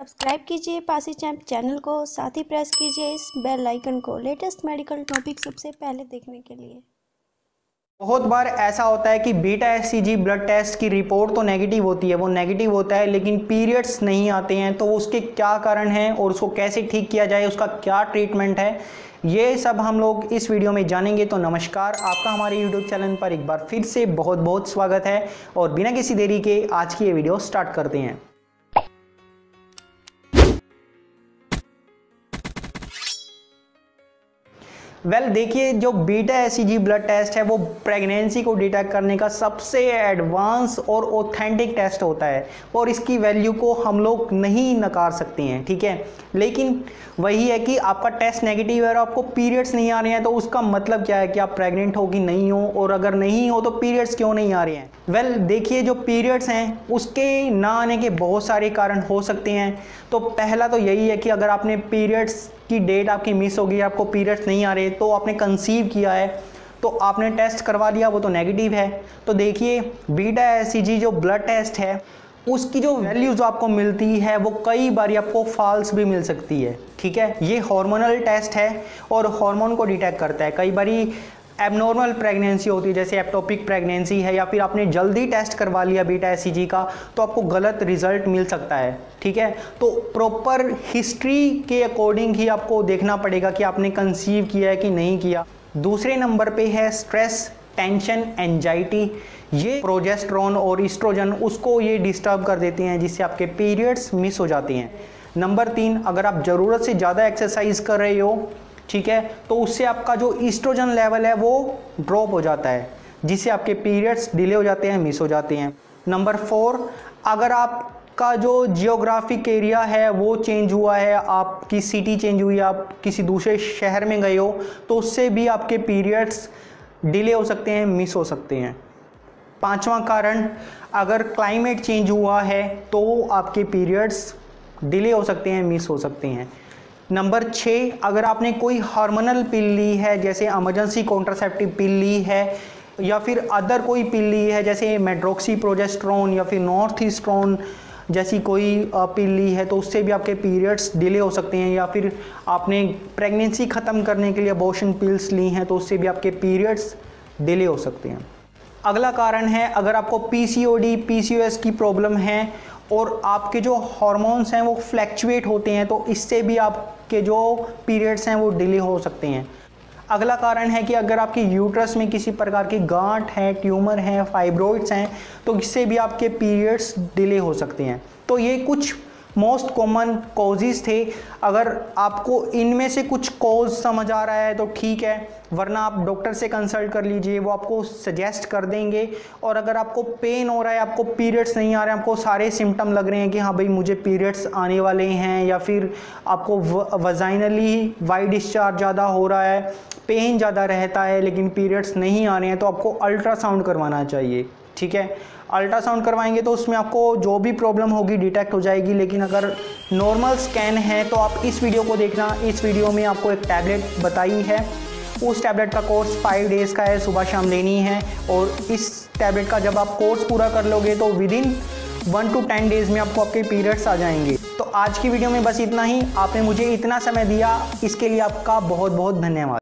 Subscribe कीजिए Pasi champ channel को, साथ ही प्रेस कीजिए इस बेल आइकन को लेटेस्ट मेडिकल टॉपिक सबसे पहले देखने के लिए। बहुत बार ऐसा होता है कि बीटा एचसीजी ब्लड टेस्ट की रिपोर्ट तो नेगेटिव होती है, वो नेगेटिव होता है लेकिन पीरियड्स नहीं आते हैं। तो उसके क्या कारण हैं और उसको कैसे ठीक किया जाए, उसका क्या ट्रीटमेंट है, ये सब हम लोग इस वीडियो में जानेंगे। तो नमस्कार, आपका हमारे यूट्यूब चैनल पर एक बार फिर से बहुत बहुत स्वागत है और बिना किसी देरी के आज की ये वीडियो स्टार्ट करते हैं। देखिए, जो बीटा एचसीजी ब्लड टेस्ट है वो प्रेगनेंसी को डिटेक्ट करने का सबसे एडवांस और ऑथेंटिक टेस्ट होता है और इसकी वैल्यू को हम लोग नहीं नकार सकते हैं, ठीक है। लेकिन वही है कि आपका टेस्ट नेगेटिव है और आपको पीरियड्स नहीं आ रहे हैं, तो उसका मतलब क्या है कि आप प्रेग्नेंट हो कि नहीं हो, और अगर नहीं हो तो पीरियड्स क्यों नहीं आ रहे हैं। देखिए, जो पीरियड्स हैं उसके ना आने के बहुत सारे कारण हो सकते हैं। तो पहला तो यही है कि अगर आपने पीरियड्स की डेट आपकी मिस हो गई, आपको पीरियड्स नहीं आ रहे, तो आपने कंसीव किया है तो आपने टेस्ट करवा लिया, वो तो नेगेटिव है। तो देखिए, बीटा एचसीजी जो ब्लड टेस्ट है उसकी जो वैल्यूज आपको मिलती है वो कई बार आपको फॉल्स भी मिल सकती है, ठीक है। ये हार्मोनल टेस्ट है और हार्मोन को डिटेक्ट करता है। कई बारी एबनॉर्मल प्रेगनेंसी होती है, जैसे एप्टोपिक प्रेगनेंसी है, या फिर आपने जल्दी टेस्ट करवा लिया बीटा एचसीजी का, तो आपको गलत रिजल्ट मिल सकता है, ठीक है। तो प्रॉपर हिस्ट्री के अकॉर्डिंग ही आपको देखना पड़ेगा कि आपने कंसीव किया है कि नहीं किया। दूसरे नंबर पे है स्ट्रेस, टेंशन, एंजाइटी। ये प्रोजेस्टेरोन और ईस्ट्रोजन उसको ये डिस्टर्ब कर देते हैं, जिससे आपके पीरियड्स मिस हो जाते हैं। नंबर 3, अगर आप ज़रूरत से ज़्यादा एक्सरसाइज कर रहे हो, ठीक है, तो उससे आपका जो ईस्ट्रोजन लेवल है वो ड्रॉप हो जाता है, जिससे आपके पीरियड्स डिले हो जाते हैं, मिस हो जाते हैं। नंबर 4, अगर आपका जो जियोग्राफिक एरिया है वो चेंज हुआ है, आपकी सिटी चेंज हुई, आप किसी दूसरे शहर में गए हो, तो उससे भी आपके पीरियड्स डिले हो सकते हैं, मिस हो सकते हैं। 5वां कारण, अगर क्लाइमेट चेंज हुआ है तो आपके पीरियड्स डिले हो सकते हैं, मिस हो सकते हैं। नंबर 6, अगर आपने कोई हार्मोनल पिल ली है, जैसे इमरजेंसी कॉन्ट्रासेप्टिव पिल ली है, या फिर अदर कोई पिल ली है जैसे मेड्रोक्सी प्रोजेस्टेरोन या फिर नॉर्थ ईस्ट्रोन जैसी कोई पिल ली है, तो उससे भी आपके पीरियड्स डिले हो सकते हैं। या फिर आपने प्रेगनेंसी ख़त्म करने के लिए अबॉर्शन पिल्स ली हैं, तो उससे भी आपके पीरियड्स डिले हो सकते हैं। अगला कारण है, अगर आपको पीसीओडी, पीसीओएस की प्रॉब्लम है और आपके जो हार्मोन्स हैं वो फ्लैक्चुएट होते हैं, तो इससे भी आपके जो पीरियड्स हैं वो डिले हो सकते हैं। अगला कारण है कि अगर आपकी यूट्रस में किसी प्रकार की गांठ है, ट्यूमर है, फाइब्रॉइड्स हैं, तो इससे भी आपके पीरियड्स डिले हो सकते हैं। तो ये कुछ मोस्ट कॉमन कॉजेज़ थे। अगर आपको इनमें से कुछ कॉज समझ आ रहा है तो ठीक है, वरना आप डॉक्टर से कंसल्ट कर लीजिए, वो आपको सजेस्ट कर देंगे। और अगर आपको पेन हो रहा है, आपको पीरियड्स नहीं आ रहे हैं, आपको सारे सिम्टम लग रहे हैं कि हाँ भाई मुझे पीरियड्स आने वाले हैं, या फिर आपको वजाइनली वाइट डिस्चार्ज ज़्यादा हो रहा है, पेन ज़्यादा रहता है लेकिन पीरियड्स नहीं आ रहे हैं, तो आपको अल्ट्रासाउंड करवाना चाहिए, ठीक है। अल्ट्रासाउंड करवाएंगे तो उसमें आपको जो भी प्रॉब्लम होगी डिटेक्ट हो जाएगी। लेकिन अगर नॉर्मल स्कैन है तो आप इस वीडियो को देखना। इस वीडियो में आपको एक टैबलेट बताई है, उस टैबलेट का कोर्स 5 डेज़ का है, सुबह शाम लेनी है। और इस टैबलेट का जब आप कोर्स पूरा कर लोगे तो विदिन 1 to 10 डेज़ में आपको आपके पीरियड्स आ जाएंगे। तो आज की वीडियो में बस इतना ही। आपने मुझे इतना समय दिया, इसके लिए आपका बहुत बहुत धन्यवाद।